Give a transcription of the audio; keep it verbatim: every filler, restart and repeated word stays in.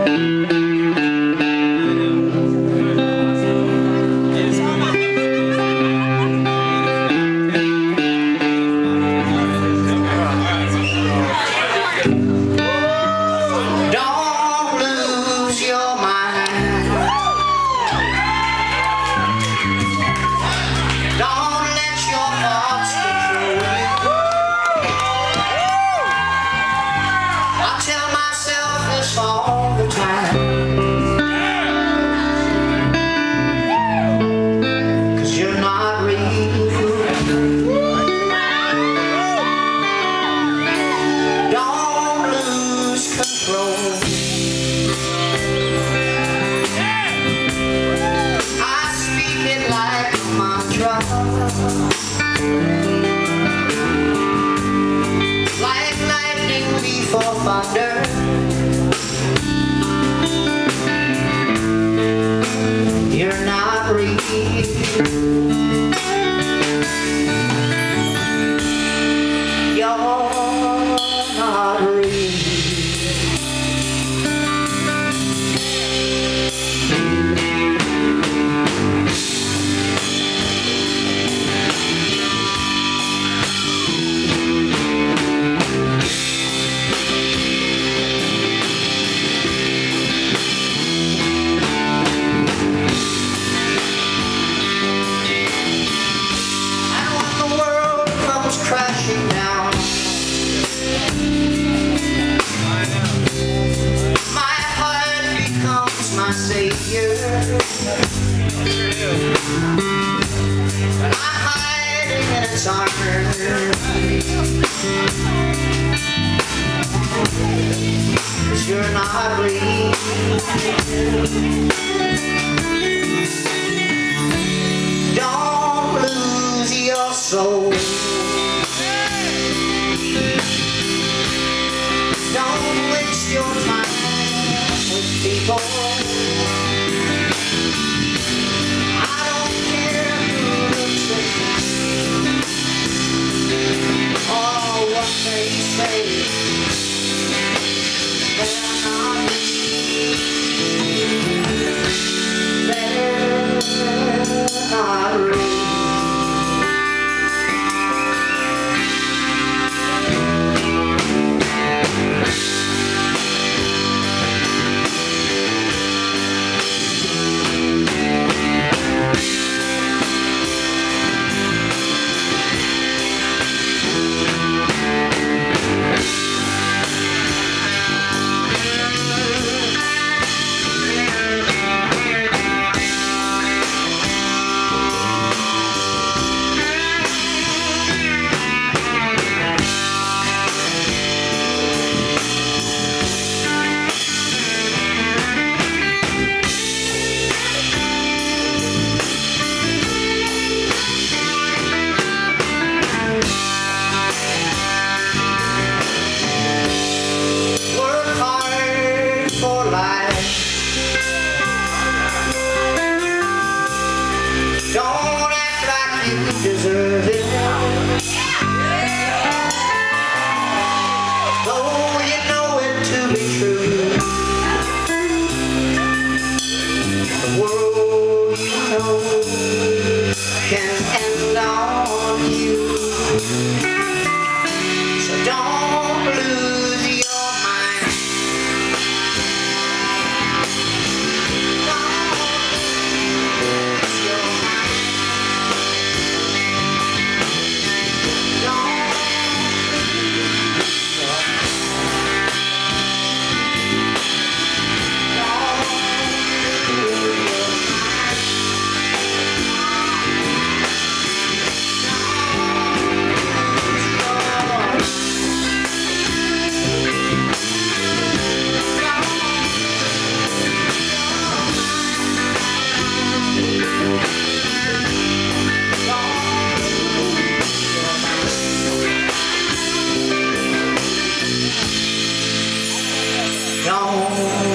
Like lightning before thunder, you're not real. You're not real. Crashing down, my heart becomes my savior, and I'm hiding in its arms, 'cause you're not real. Don't lose your soul. Don't waste your time with people. I don't care who looks at me or what they say. They're not me. They're not real. Don't act like you deserve it, though you know it to be true. The world you know can end on you, so don't lose your mind. Don't